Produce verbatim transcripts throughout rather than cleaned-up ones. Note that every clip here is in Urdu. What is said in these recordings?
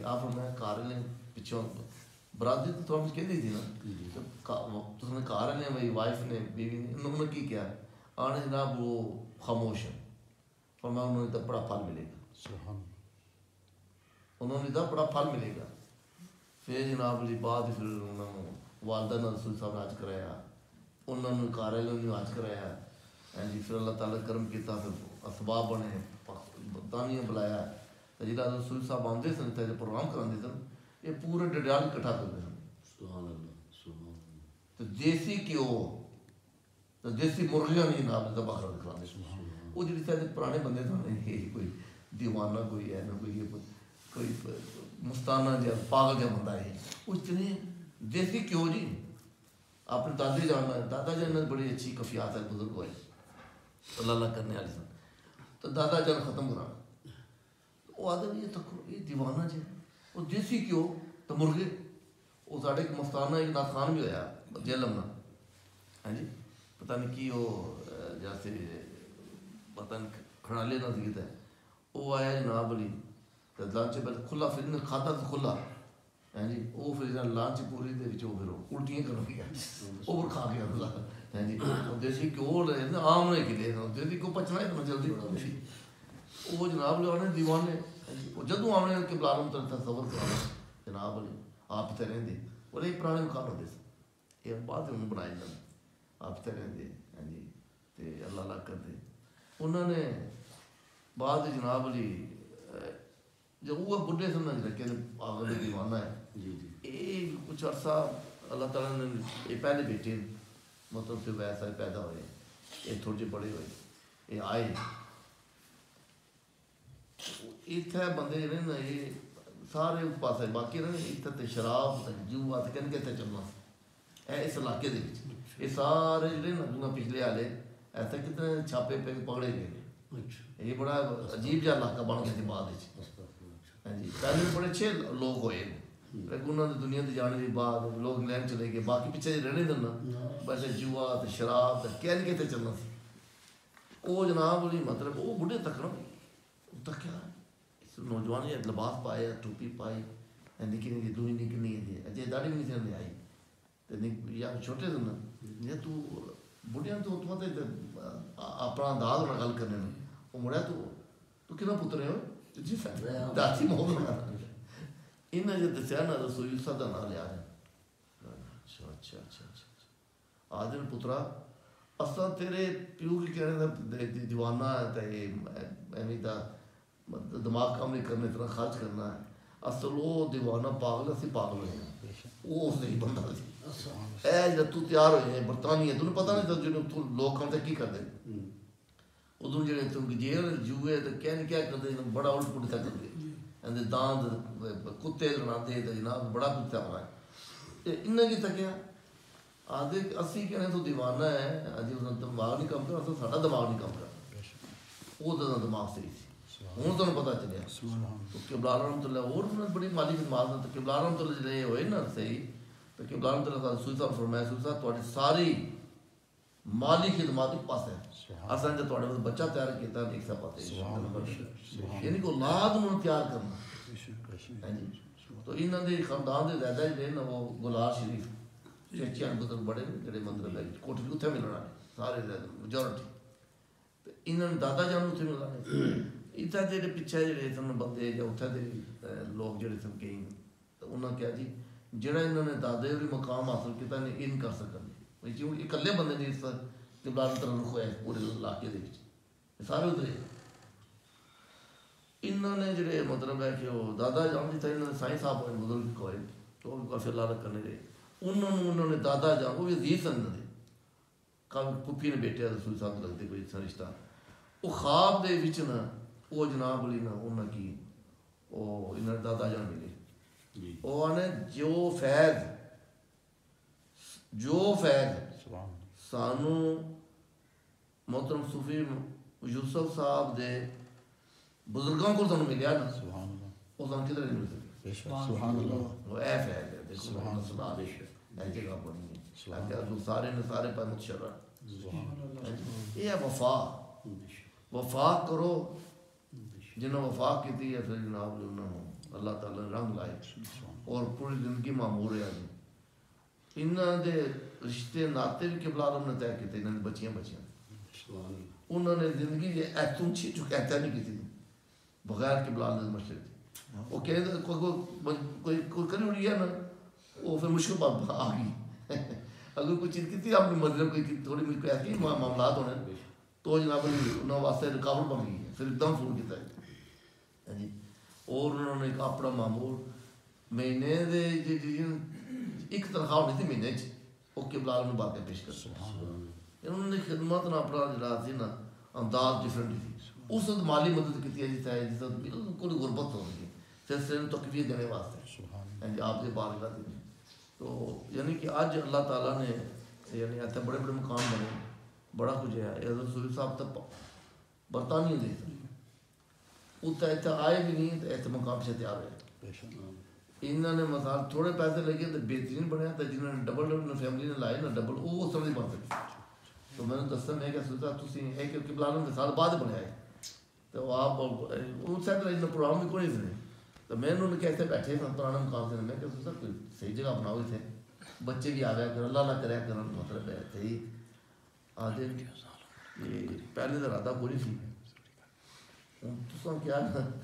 کہ آپ میں کار لیں پچھوں برادری تو تھوڑا مجھ کہہ دی تھی نا تو نے کار لیں بھائی وائف نے بیوی نے انہوں نے کی کیا آنے جناب وہ خاموش ہے اور میں انہوں نے تو بڑا پھل ملے گا انہوں نے تو بڑا پھل ملے گا پھر جناب جی بعد پھر انہوں نے والدہ نے رسول صاحب نے حج کرایا انہوں نے کار والوں نے حج کرایا جی پھر اللہ تعالیٰ کرم کیا پھر اسباب بنے برطانیہ بلایا جہاں رسول صاحب آتے سن جو پروگرام کراتے سن یہ پورے ڈڈیال کٹھا کرتے سن تو دیسی گھیو تو دیسی مرغیاں نہیں جناب ذبح کر کراتے سن وہ جی شاید پرانے بندے تھے کوئی دیوانہ کوئی ہے نہ کوئی کوئی مستانہ جا پاگل جا بندہ ہے وہ اتنے دیسی گھیو جی اپنے دادے جانا ہے دادا جان نے بڑی اچھی کفیات ہے بزرگ ہوئے اللہ اللہ کرنے والی سن تو دادا جان ختم کرانا وہ آدھا یہ تکو یہ دیوانہ جی وہ دیسی گھیو تو مرغے وہ ساڑھے ایک مستانہ ایک ناخان بھی ہویا جیلم نا ہاں جی پتہ نہیں کی وہ جیسے پتہ نہیں کھڑالے نہ سکتا ہے وہ آیا جناب علی تو لانچ پہلے کھلا پھر انہیں کھاتا تو کھلا ہاں جی وہ پھر لانچ پوری دے وچ وہ پھر الٹیاں کر گیا وہ کھا گیا اللہ ہاں جی دیسی گھیو رہے عام رہے کے لیے دیسی گھیو پچنا ہے اتنا جلدی وہ جناب لوگ آنے دیوانے وہ جدوں آنے کے بلارم تر تصور کرانا جناب علی آپ تے رہندے اور ایک پرانے مکان ہوتے سن یہ بعد انہوں بنائے جانے آپ تے رہندے ہاں جی تے اللہ اللہ کرتے انہوں نے بعد جناب علی جب وہ بڈھے سن نہ رکھے آگے دیوانہ ہے یہ کچھ عرصہ اللہ تعالیٰ نے یہ پہلے بیٹے مطلب سے ویسا ہی پیدا ہوئے یہ تھوڑے بڑے ہوئے یہ آئے اتنے بندے جڑے نا یہ سارے پاسے باقی رہے اتنے شراب جو آتے کہنے کہتے چلنا ہے اس علاقے دے یہ سارے جڑے نا جنہاں پچھلے والے ایسے کتنے چھاپے پہ پکڑے گئے یہ بڑا عجیب جہا علاقہ بن گیا تھی بعد ہاں جی پہلے بڑے اچھے لوگ ہوئے لیکن انہوں نے دنیا سے جانے کے بعد لوگ انگلینڈ چلے گئے باقی پیچھے رہنے دینا ویسے جوا شراب کہنے کہتے چلنا سی وہ جناب علی مطلب وہ بڑھے تک نا تک کیا نوجوان یہ لباس پایا ٹوپی پائی نکی نکی دوئی نکی نکی اجے داڑھی بھی نہیں سے آئی تو یا چھوٹے سے نا یہ تو بڑھیاں تو اتنا تے اپنا انداز ہونا گل کرنے میں وہ مڑیا تو تو کنا پترے ہو جی داسی محمد ہونا انہیں جو دسیا نا رسول اللہ دا نام لیا ہے اچھا اچھا اچھا اچھا آدھے پترا اصلا تیرے پیو کی کہنے دیوانہ ہے تا یہ ایمی تا دماغ کام نہیں کرنے اتنا خرچ کرنا ہے اصل وہ دیوانہ پاگل اسی پاگل ہوئے ہیں وہ اس نہیں بندہ سی اے جب تو تیار ہوئے ہیں برطانیہ تو نے پتہ نہیں تھا جو تو لوگ کام سے کی کر دیں ادھر جڑے تم کی جیل جوئے تو کہنے کیا کر دیں بڑا الٹ پوٹی تھا کر دیں داند کتے لڑا دے تو جناب بڑا کتا بنا ہے انہیں کی تکیا آدھے اسی کہنے تو دیوانہ ہے آجی اس نے دماغ نہیں کام کر اصلا ساڑھا دماغ نہیں کام کر وہ تو دماغ صحیح تھی ہوں تو پتا چلیا تو قبلہ رحمت اللہ اور بڑی مالی خدمات نے تو قبلہ رحمت اللہ جڑے ہوئے نا صحیح تو قبلہ رحمت اللہ رسول صاحب فرمایا رسول صاحب تھوڑی ساری مالی خدمات ایک پاس ہے اصلا جو تھوڑے بچہ تیار کیتا ہے ایک سا پاتے یعنی کہ اولاد انہوں نے تیار کرنا تو انہوں نے خاندان دے زیادہ ہی رہے نا وہ گلار شریف چیچیاں بزرگ بڑے جڑے مندر ہے کوٹھی اتھے ملنا ہے سارے میجورٹی تو انہوں نے دادا جان اتھے ملنا ہے اتنا جڑے پیچھے جڑے سن بندے یا اتھے دے لوگ جڑے سن کہیں تو انہوں نے کہا جی جڑا انہوں نے دادے بھی مقام حاصل کیتا ہے ان کر سکتے کیوں اکلے بندے نے اس قبلہ کی طرف رخ ہوا ہے پورے علاقے دے سارے اترے انہوں نے جڑے مطلب ہے کہ وہ دادا جان جی تھا انہوں نے سائیں صاحب ہوئے بزرگ ہوئے تو وہ کافی اللہ رکھ کرنے گئے انہوں نے انہوں نے دادا جان وہ بھی عزیز سن دے کافی پپی نے بیٹے رسول صاحب لگتے کوئی سا رشتہ وہ خواب دے وچ نا وہ جناب علی نا انہوں کی وہ انہوں نے دادا جان ملے وہ نے جو فیض جو فیض سانو محترم صوفی یوسف صاحب دے بزرگوں کو سانو ملیا نا وہ سانو کدھر نہیں مل سکتے وہ اے فیض ہے دیکھو محمد صلی اللہ علیہ وسلم ایسی جگہ پڑھنی ہے سارے نے سارے پر متشرہ یہ ہے وفا وفا کرو جنہوں وفا کی تھی ہے پھر جناب انہوں اللہ تعالیٰ نے رنگ لائے اور پوری زندگی معمور ہے جی انہوں دے رشتے ناتے بھی قبلہ عالم نے طے کیتے انہوں نے بچیاں بچیاں انہوں نے زندگی یہ ایتوں چھی چکے ایتہ نہیں کی تھی بغیر قبلہ عالم مشرق تھی وہ کہتے ہیں کوئی کوئی کری اڑی ہے نا وہ پھر مشکل بات آ گئی اگر کوئی چیز کی تھی اپنی مذہب کوئی تھوڑی مجھ کو ایسی معاملات ہونے تو جناب انہوں واسطے رکاوٹ بن گئی ہے پھر ایک دم فون کیتا ہے جی اور انہوں نے ایک اپنا معمول مہینے دے ایک تنخواہ ہونی تھی مہینے چ وہ قبلہ عالم نے باتیں پیش کر انہوں نے خدمت نہ اپنا جڑا سی نا انداز ڈفرنٹ تھی اس وقت مالی مدد کی ہے جس طرح جس وقت بالکل غربت ہو گئی سلسلے میں تقویت دینے واسطے آپ کے بارگاہ دی تو یعنی کہ آج اللہ تعالیٰ نے یعنی ایسے بڑے بڑے مقام بنے بڑا کچھ ہے حضرت سوری صاحب تک برطانیہ دے اتنا ایسا آئے بھی نہیں تو ایسے مقام سے تیار ہوئے انہوں نے مثال تھوڑے پیسے لگے تو بہترین بنیا تو جنہوں نے ڈبل ڈبل فیملی نے لائے نا ڈبل وہ اس طرح نہیں بن سکتی تو میں نے دستا میں کیا سوچا تھی ایک قبلہ عالم کے سال بعد بنایا ہے تو آپ اس سائڈ اتنا پروگرام بھی کوئی نہیں تو میں انہوں نے کیسے بیٹھے تھے پرانا مقام سے میں کیا سوچا کوئی صحیح جگہ بناؤ تھے بچے بھی آ گیا کر اللہ اللہ کریا کرنا مطلب ہے صحیح آج پہلے تو ارادہ کوئی تھی تو کیا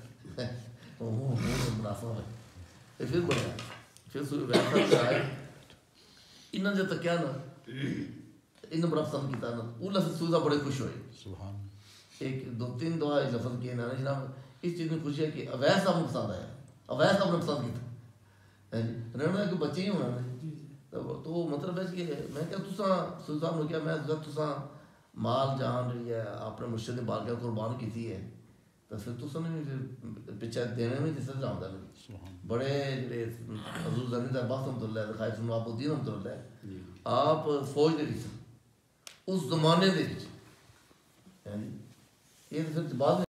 منافع ہے پھر بڑھیا پھر ویسا آئے انہوں نے تک کیا نا انہوں بڑا پسند کیا نا وہ لفظ سوزا بڑے خوش ہوئے ایک دو تین دعا لفظ کیے نا جناب اس چیز میں خوشی ہے کہ اویس صاحب نے پسند آیا اویس صاحب نے پسند کیا رہنا کہ بچے ہی ہونا تو مطلب ہے کہ میں کیا تساں سوزا صاحب نے کیا میں تساں مال جان رہی ہے اپنے مرشد نے بارگاہ قربان کی تھی ہے تو پھر تساں نے بھی پیچھے دینے میں جس سے جانتا ہے بڑے جڑے حضور زنی درباس رحمۃ اللہ خائف نواب الدین رحمۃ اللہ آپ فوج دے وچ اس زمانے دے وچ یعنی یہ پھر بعد